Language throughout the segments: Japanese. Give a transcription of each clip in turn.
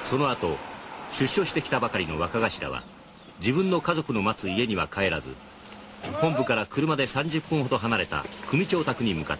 その後出所してきたばかりの若頭は自分の家族の待つ家には帰らず、本部から車で30分ほど離れた組長宅に向かった。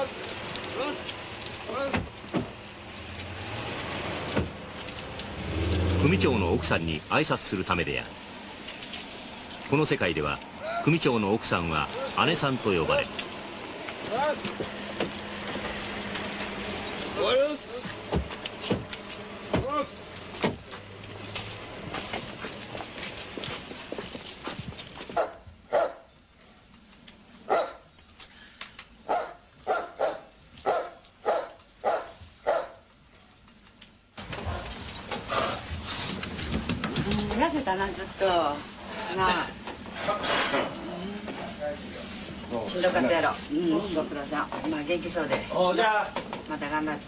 組長の奥さんに挨拶するためである。この世界では組長の奥さんは姉さんと呼ばれる。 痩せたな、ちょっとなあ。しんどかったやろ。ご苦労さん。まあ元気そうでまた頑張って。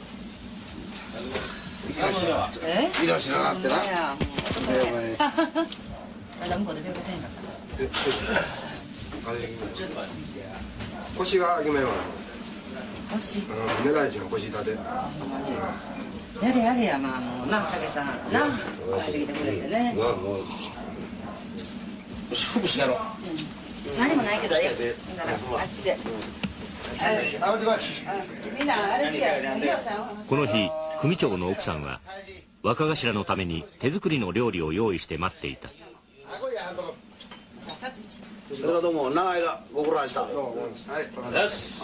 いらっしゃなってな。 まだ向こうで病気せんかった。 腰があきめんわ。 腰寝返りの腰立て。 やれやれや、まあもうな、武さんな帰ってきてくれてね。 服してやろう。 何もないけどええ。だからあっちで。 この日組長の奥さんは若頭のために手作りの料理を用意して待っていた。 それはどうも長い間ご苦労でした。はい。よし。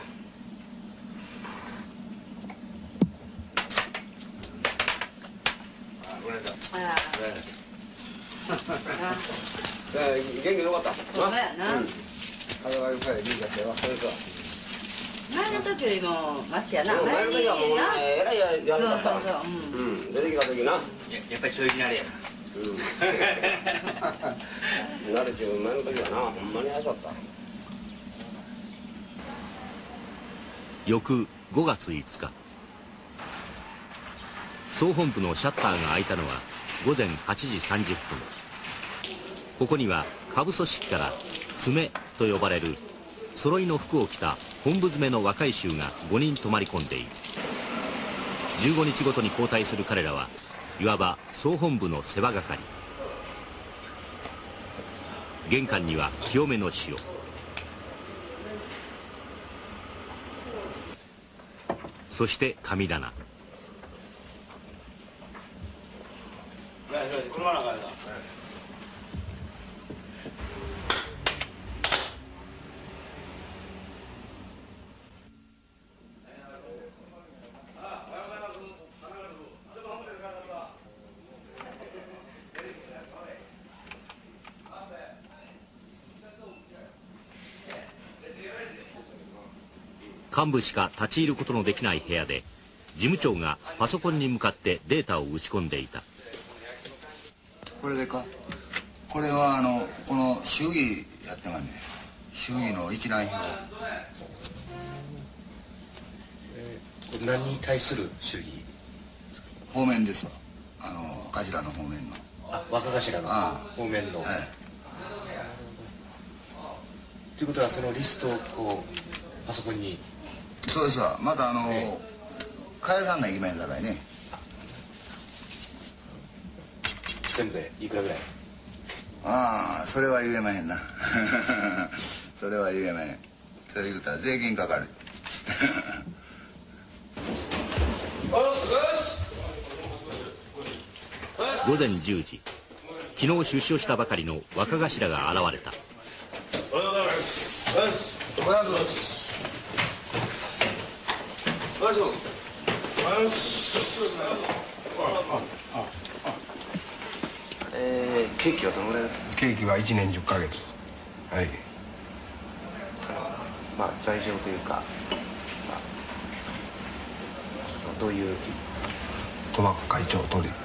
元気よかった。 そうやな。 体が良かった。元気だったよ。 前の時よりもマシやな。 前の時はもうえらいやるかった。 そうそうそう。 出てきた時な。 やっぱりちょい気なれやな。 慣れてる前の時はな、ほんまに早かった。 翌5月5日、総本部のシャッターが開いたのは午前8時30分。ここには下部組織から爪と呼ばれる揃いの服を着た本部詰めの若い衆が5人泊まり込んでいる。15日ごとに交代する彼らはいわば総本部の世話係。玄関には清めの塩、そして神棚。幹部しか立ち入ることのできない部屋で事務長がパソコンに向かってデータを打ち込んでいた。 これでか。これはこの祝儀やってますね。祝儀の一覧表。 何に対する祝儀？ 方面ですわ。頭の方面の。 若頭の方面の。ということはそのリストをこうパソコンに。 そうですわ。また返さんないけないんだからね。 全部でいくらぐらい？ それは言えまへんな。それは言えまへん。それ言うたら税金かかる。 午前10時、昨日出所したばかりの若頭が現れた。 おはようございます。おはようございます。 ケーキはどのぐらい？ ケーキは1年10ヶ月。はい。 まあ罪状というか、どういう賭博会長取り。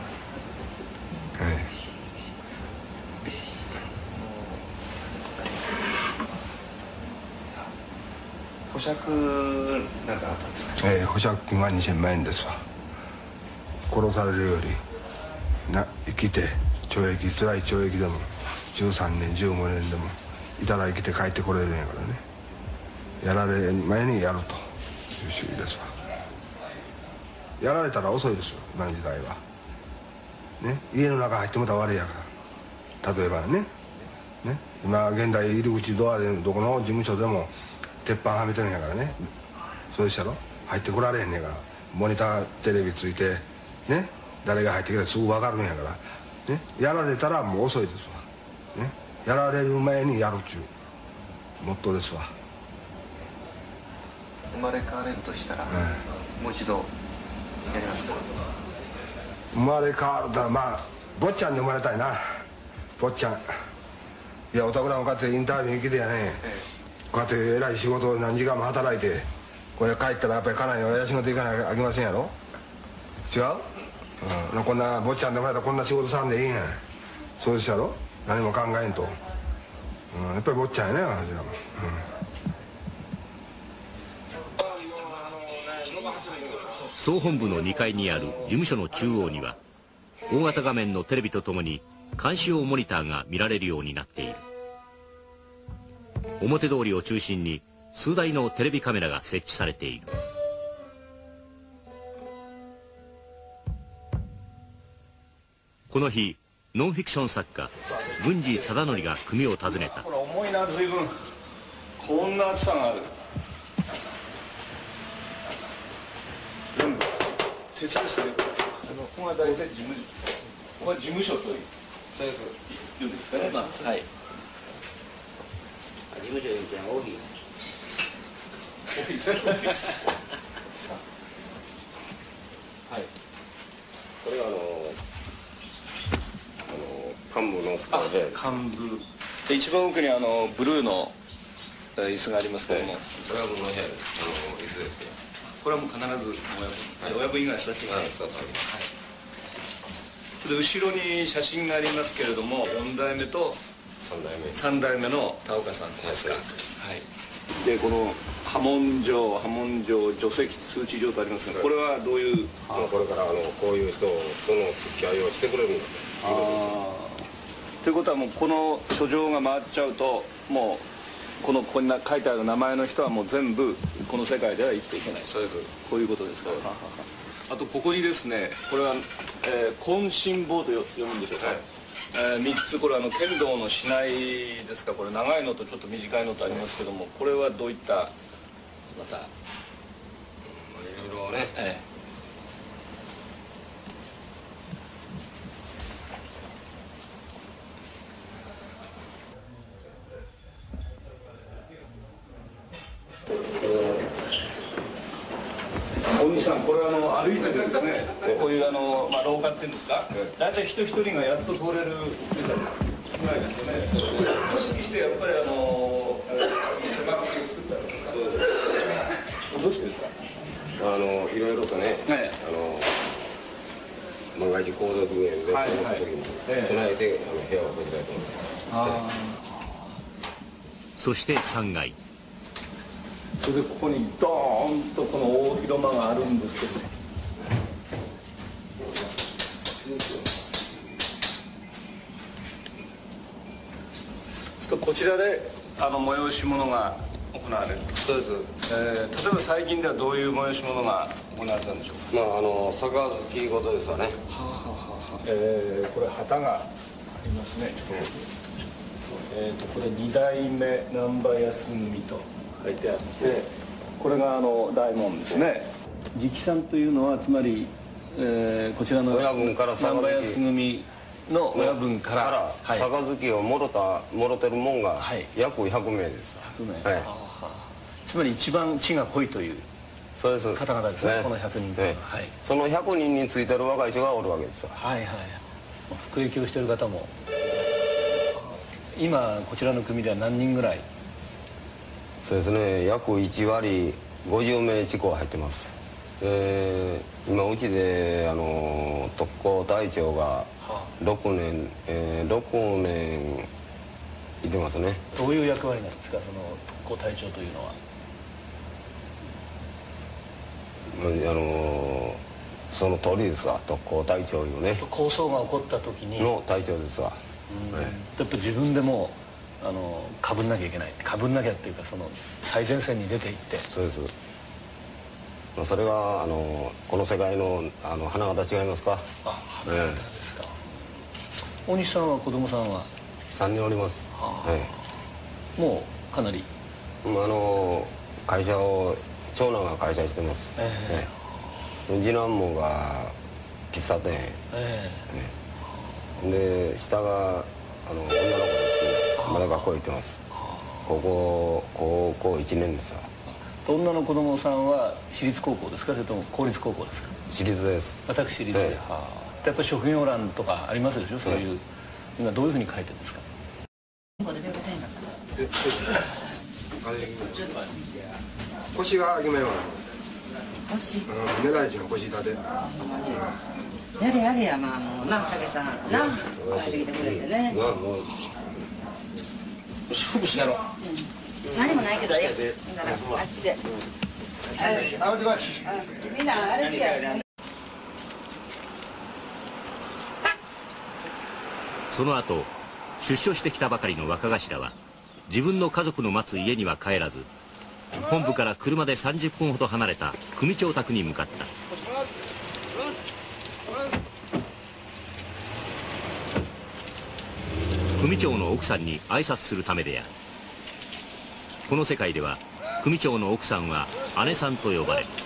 保釈なんかあったんですか？ 保釈金は2000万円ですわ。殺されるより生きて懲役、辛い懲役でも13年15年でもいたら生きて帰ってこれるんやからね。やられる前にやるという主義ですわ。 やられたら遅いですよ今の時代はね。家の中入ってもたら悪いやから例えばね今現代入り口ドアでどこの事務所でも鉄板はめてるんやからね。そうでしたろ。入ってこられへんねんからモニターテレビついてね誰が入ってきたらすぐ分かるんやからね。やられたらもう遅いですわね。やられる前にやるっちゅうモットーですわ。 生まれ変われるとしたら、もう一度やりますか。 生まれ変わるとはまあ坊ちゃんで生まれたいな。坊ちゃんいやおたくらもこうやってインタビューに来てやね、こうやって偉い仕事を何時間も働いてこれ帰ったらやっぱり家内を養っていかなきゃあきませんやろ。違う、こんな坊ちゃんで生まれたらこんな仕事さんでいいんや。そうですやろ。何も考えんと、やっぱり坊ちゃんやね私は。 総本部の2階にある事務所の中央には大型画面のテレビとともに監視用モニターが見られるようになっている。表通りを中心に数台のテレビカメラが設置されている。この日ノンフィクション作家郡司貞則が組を訪ねた。 これ重いな随分。こんな厚さがある。全部鉄ですね。ここが大体ここは事務所というそうです。 いうんですかね。まあ、はい。 事務所いうけんオフィス。 オフィス。オフィス。はい。 これが幹部の使う部屋です。 幹部。で一番奥にブルーの椅子がありますけども。 親分の部屋です。椅子ですよ。 これはもう必ず親分以外育ちがない。で後ろに写真がありますけれども4代目と3代目の田岡さんですか。はい。でこの波紋状除籍通知状とありますが、これはどういう。 これからこういう人との付き合いをしてくれるんだということですよ。 ということはもうこの書状が回っちゃうともうこんな書いてある名前の人はもう全部この世界では生きていけない。 そうです。 こういうことですか。あとここにですねこれは渾身棒と読むんでしょうか。3つこれ剣道の竹刀ですか。これ長いのとちょっと短いのとありますけども、これはどういったまた。 いろいろね。 大西さんこれ歩いててですねこういう廊下っていうんですか、大体人一人がやっと通れるぐらいですよね。意識してやっぱり狭く作ったんですか。そうです。どうしてですか。 いろいろとね、万が一構造復元でこの時に備えて部屋をこちらへと思います。 そして3階。 それでここにドーンとこの大広間があるんですけどね。こちらで催し物が行われると。 そうです。 例えば最近ではどういう催し物が行われたんでしょうか。 杯事ですわね。 これ旗がありますね。これ2代目難波安組と書いてあって、これが大門ですね。直参というのはつまり、こちらの親分から難波安組の親分から杯をもろてるもんが約100名です。 100名。つまり一番地が濃いというそうです方々ですね。この100人というのは。 その100人についてる若い人がおるわけです。 はいはい。服役をしている方も今こちらの組では何人ぐらい。 そうですね、約1割50名近く入ってます。今うちで特攻隊長が6年いてますね。 どういう役割なんですか、その特攻隊長というのは。 その通りですわ。特攻隊長いうね、 抗争が起こった時にの隊長ですわ。 やっぱ自分でもかぶんなきゃいけない。かぶんなきゃっていうか、その最前線に出ていって。 そうです。 それがこの世界の花形違いますか。 大西さんは子供さんは 3人おります。 もうかなり会社を長男が会社してます。次男坊が喫茶店、で下が女の子ですね。まだ学校行ってます。高校1年ですよ。 女の子供さんは私立高校ですか、それとも公立高校ですか。 私立です。 私立で、やっぱり職業欄とかありますでしょ、そういう、今どういうふうに書いてるんですか。 腰が決めるわ。 腰。 メダリチの腰立て。 やれやれや、まあもうな、武さんな、帰ってきてくれてね。 福祉やろう。 何もないけど、だからあっちで。みんなあれしや。 その後出所してきたばかりの若頭は自分の家族の待つ家には帰らず、本部から車で30分ほど離れた組長宅に向かった。組長の奥さんに挨拶するためである。この世界では組長の奥さんは姉さんと呼ばれる。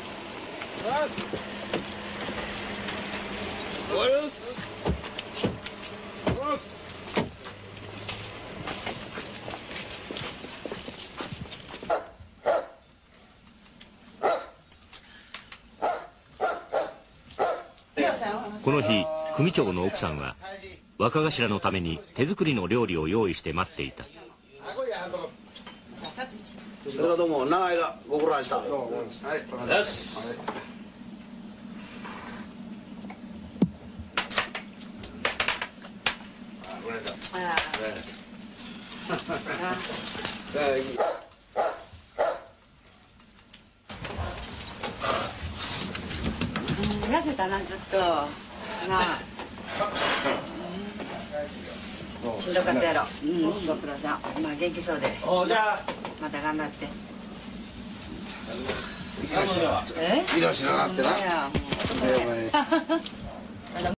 この日組長の奥さんは若頭のために手作りの料理を用意して待っていた。 それはどうも長い間ご苦労した。はい。よし。 痩せたな、ちょっとなあ。しんどかったやろ。ご苦労さん。まあ元気そうで。また頑張って。 いろしなってな。